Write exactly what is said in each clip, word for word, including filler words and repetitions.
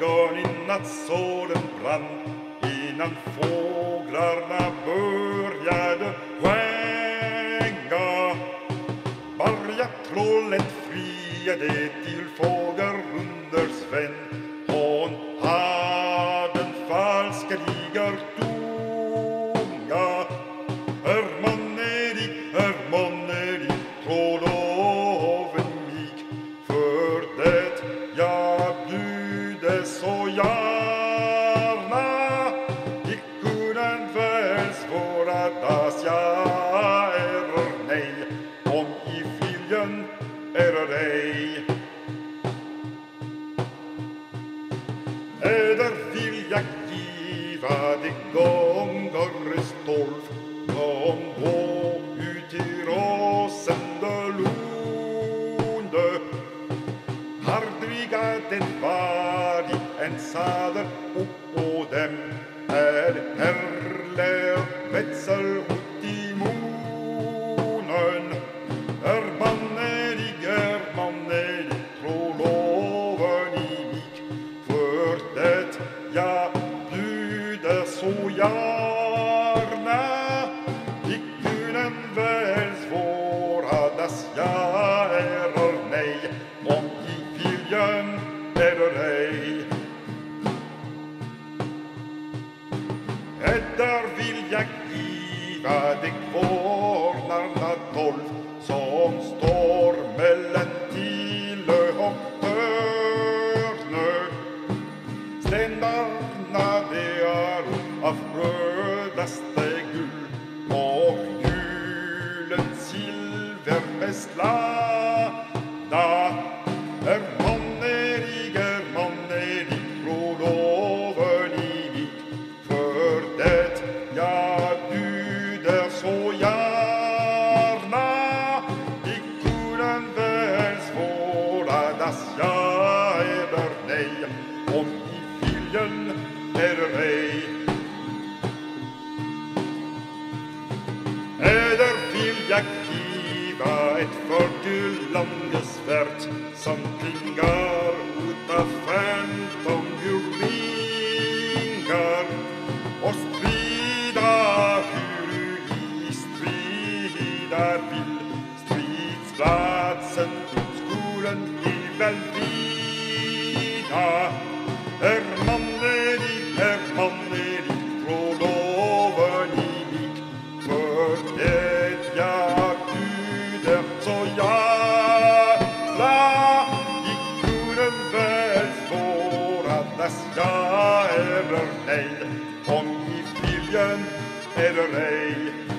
morgon innan solen brann, innan fåglarna började sjänga. Varje trollet friade till fågelrunders vän. Hon hade en falskeliger tunga. Hermaneri, Hermaneri, trolloven mig, för det jag bjuder så gärna. Ickunen väl svåra dass jag är nej, om i viljan är ej. Eder vill jag giva de gånger stolf, kom gå ut i Rosendelunde. Hardviga det varit en sader upp på dem, är herle vetsel ut i munnen. Hermaneri, Hermaneri, trolloven i mig, för det jag bjuder så gärna. Ickunen väl svåra dass jag är nej, om i viljan är ej. Där vill jag giva de kvarnarna tolv, som står mellan Tillö och Hörnö. Stenarna de är av rödaste guld, och julens silver beslagna. Hermaneri, Hermaneri, trolloven i mig, för det jag bjuder så gärna. Ickunen väl svåra dass jag är nej, om i viljan är ej. Eder vill jag giva ett förgyllande svärd, som klingar utav femton gulvingar, och strida hur i strida vill. Stridsplatsen mot skolan är väl vida. Hermaneri, Hermaneri, trolloven i mig, för det jag bjuder så gärna. Ickunen väl svåra dass jag är nej, om i viljan är ej.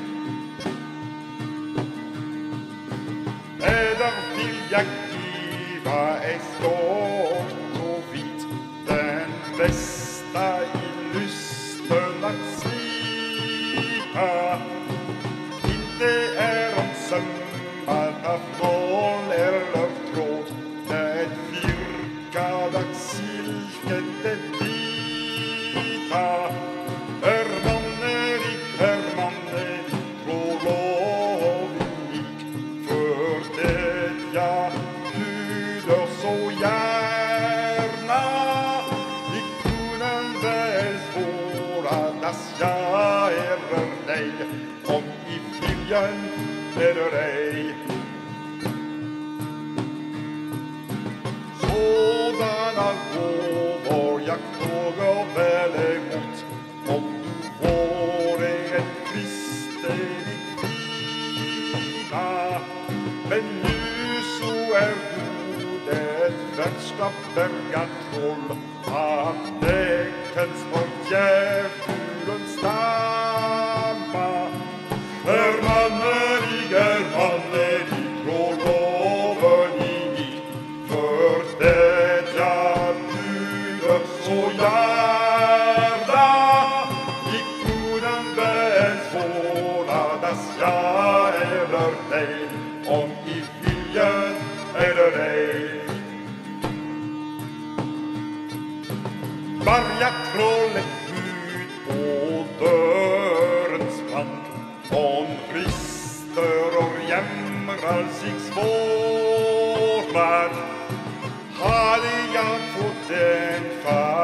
Eder vill jag giva ej stort och vitt, den bästa i lysten att slita. Inte är om sömmar av nål eller tråd, det virkade silket det vita. Hermaneri, Hermaneri, trolloven mig, för det jag bjuder så gärna. Ickunen väl svåra dass jag är nej, om i viljan är ej. Sådana gåvor jag tågar väl emot, om du vore en kristelig kvinna. Men nu så är du det värsta bergatroll, att det känns för djävulens stamma. Hermaneri, Hermaneri, trolloven i mig, för det jag bjuder så gärna. Ickunen väl svåra dass jag är nej, om i viljan är ej. Varje trollet ut på dörrens kant, om brister och jämrar sig svårad, hade jag fått den far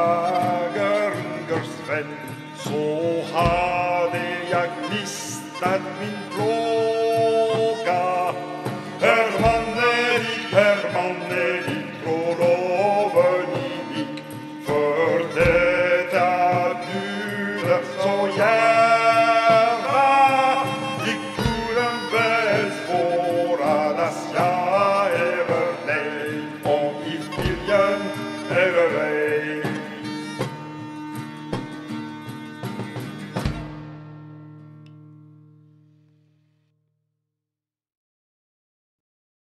då hade jag mistat min plåga. Hermannerik, Hermannerik, råloven i vik, för detta bjuder så gärna